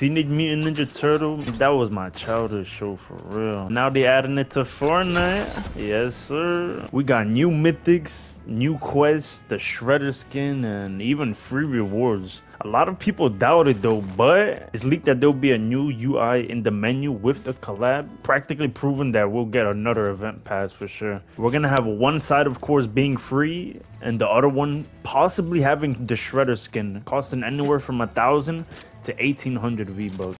Teenage Mutant Ninja Turtle, that was my childhood show for real. Now they adding it to Fortnite. Yes, sir. We got new mythics, new quests, the Shredder skin, and even free rewards. A lot of people doubt it though, but it's leaked that there'll be a new UI in the menu with the collab, practically proving that we'll get another event pass for sure. We're gonna have one side, of course, being free, and the other one possibly having the Shredder skin, costing anywhere from 1,000 to 1,800 V-Bucks.